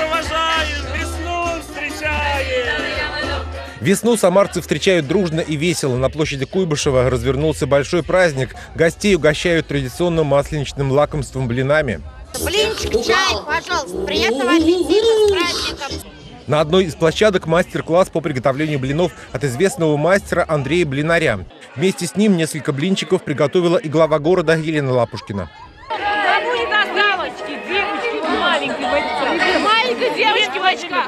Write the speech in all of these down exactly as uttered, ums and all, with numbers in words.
провожаем, весну встречаем. Весну самарцы встречают дружно и весело. На площади Куйбышева развернулся большой праздник. Гостей угощают традиционным масленичным лакомством блинами. Блинчик, чай, пожалуйста. Приятного аппетита, с праздником. На одной из площадок мастер-класс по приготовлению блинов от известного мастера Андрея Блинаря. Вместе с ним несколько блинчиков приготовила и глава города Елена Лапушкина. Кому не досталось? Девочки, маленькой маленькой девочки в очках.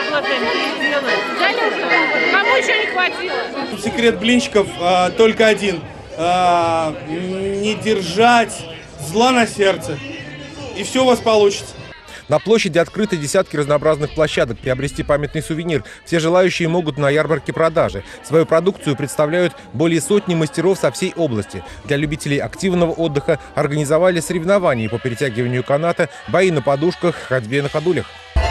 Кому еще не хватило? Секрет блинчиков а, только один. А, не держать зла на сердце. И все у вас получится. На площади открыты десятки разнообразных площадок. Приобрести памятный сувенир все желающие могут на ярмарке продажи. Свою продукцию представляют более сотни мастеров со всей области. Для любителей активного отдыха организовали соревнования по перетягиванию каната, бои на подушках, ходьбе на ходулях.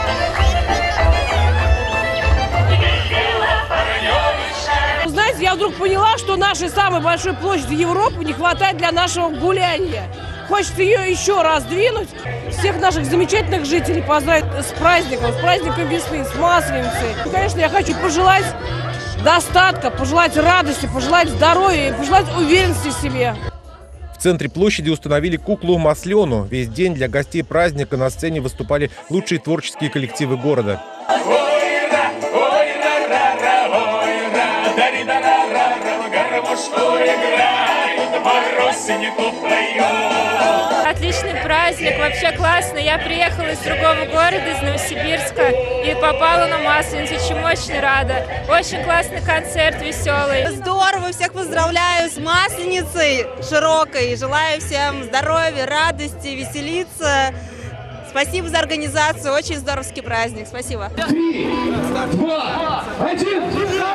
Знаете, я вдруг поняла, что нашей самой большой площади Европы не хватает для нашего гуляния. Хочется ее еще раз двинуть. Всех наших замечательных жителей поздравить с праздником, с праздником весны, с Масленицей. И, конечно, я хочу пожелать достатка, пожелать радости, пожелать здоровья и пожелать уверенности в себе. В центре площади установили куклу Маслену. Весь день для гостей праздника на сцене выступали лучшие творческие коллективы города. Отличный праздник, вообще классно. Я приехала из другого города, из Новосибирска, и попала на Масленицу, чем очень рада. Очень классный концерт, веселый. Здорово, всех поздравляю с Масленицей широкой. Желаю всем здоровья, радости, веселиться. Спасибо за организацию, очень здоровский праздник. Спасибо. Три, два, один.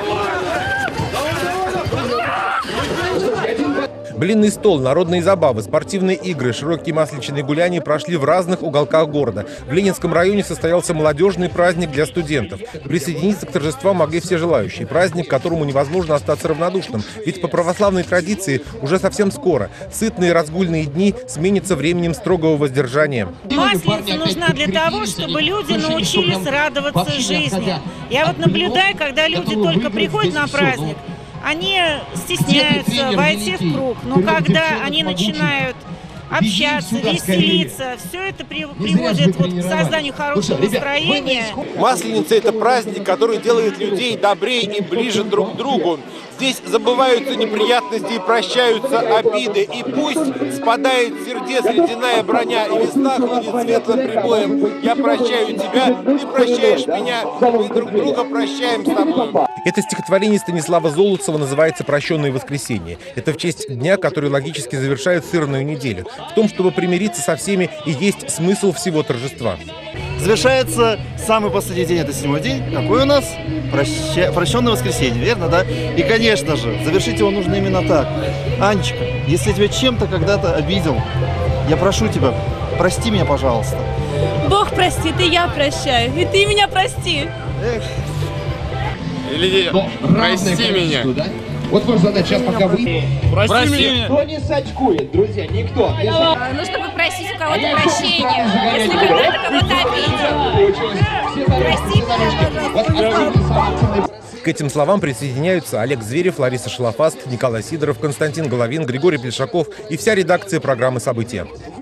Блинный стол, народные забавы, спортивные игры, широкие масленичные гуляния прошли в разных уголках города. В Ленинском районе состоялся молодежный праздник для студентов. Присоединиться к торжествам могли все желающие. Праздник, к которому невозможно остаться равнодушным. Ведь по православной традиции уже совсем скоро сытные разгульные дни сменятся временем строгого воздержания. Масленица нужна для того, чтобы люди научились радоваться жизни. Я вот наблюдаю, когда люди только приходят на праздник, они стесняются войти в круг, но когда они начинают общаться, веселиться, все это приводит вот к созданию хорошего настроения. Масленица – это праздник, который делает людей добрее и ближе друг к другу. Здесь забываются неприятности и прощаются обиды. И пусть спадает с сердец ледяная броня, и весна ходит светлым прибоем. Я прощаю тебя, ты прощаешь меня, мы друг друга прощаем с тобой. Это стихотворение Станислава Золотцева называется «Прощенное воскресенье». Это в честь дня, который логически завершает сырную неделю. В том, чтобы примириться со всеми, и есть смысл всего торжества. Завершается самый последний день, это седьмой день. Какой у нас? Проща... Прощенное воскресенье, верно, да? И, конечно же, завершить его нужно именно так. Анечка, если я тебя чем-то когда-то обидел, я прошу тебя, прости меня, пожалуйста. Бог простит, и я прощаю, и ты меня прости. Эх. Или прости меня. Да? Вот ваша задача, сейчас пока вы... Прости, прости меня. Никто не сачкует, друзья, никто. Ну, чтобы просить у кого-то прощения, если когда-то кого-то обидел. Прости меня, пожалуйста. К этим словам присоединяются Олег Зверев, Лариса Шалафаст, Николай Сидоров, Константин Головин, Григорий Плешаков и вся редакция программы «События».